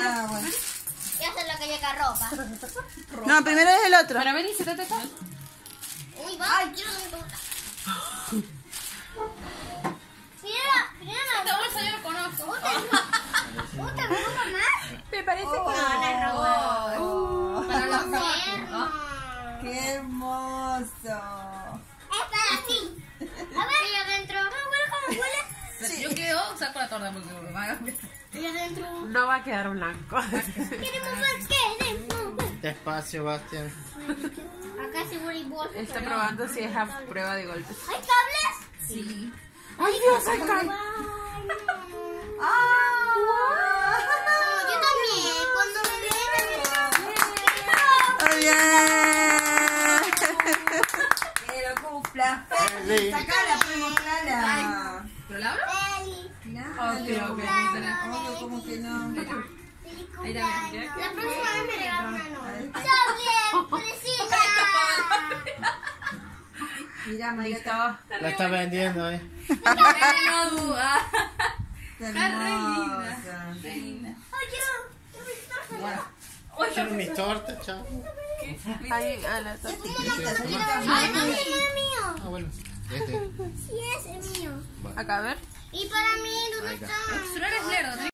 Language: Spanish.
Ah, bueno. Ya sé lo que llega ropa. No, primero es el otro. Para venir, siéntate acá. Uy, va. Ay, quiero mi bolsa. Mira, Esta bolsa yo la conozco. ¿Otra ropa más? Me parece que... No, la ropa. Para los Tierno. ¡Qué hermoso! Es para ti. A ver, y adentro. ¿No huele como huele? Si yo quiero, saco la torta porque me van a... Y adentro. No va a quedar blanco. Queremos ver. Despacio, Bastian. Acá seguro hay bolsas. Está probando si es a prueba de golpes. ¿Hay cables? Sí. ¡Ay, Dios! ¡Ay, cae! Yo también. Cuando me vean Muy bien. ¡Que lo cumpla! Sí. ¡Sacala, pues, mostrala! ¿Pero la abro? Claro. Ok. Obvio, ¿cómo que no? Ahí también. La próxima vez me regalan una novia. ¡Doble! ¡Precisa! Mira, María, Listo. La está vendiendo, No duda. está Está hermosa. re linda. ¡Ay, quiero! Bueno. Quiero mis tortas, chao. Ahí, a la torta. ¡Ay, no, ese no es mío! Ah, bueno. Este. Sí, ese es mío. Acá, a ver. Y para mí, ¿dónde Ahí está. está? Tú no eres lerdo,